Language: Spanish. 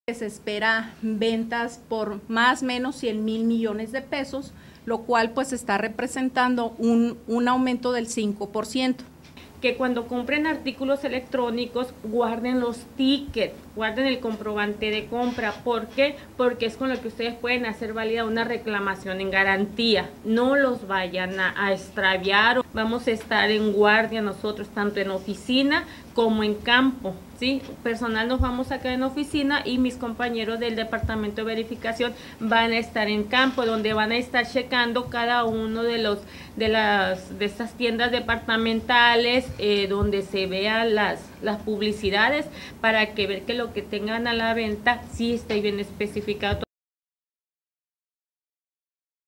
Se espera ventas por más o menos 100,000 millones de pesos, lo cual pues está representando un aumento del 5%. Que cuando compren artículos electrónicos guarden los tickets, guarden el comprobante de compra. ¿Por qué? Porque es con lo que ustedes pueden hacer válida una reclamación en garantía. No los vayan a extraviar. Vamos a estar en guardia nosotros, tanto en oficina como en campo, ¿sí? Personal nos vamos a quedar en oficina y mis compañeros del departamento de verificación van a estar en campo, donde van a estar checando cada uno de estas tiendas departamentales, donde se vean las publicidades, para que ver que lo que tengan a la venta sí esté bien especificado.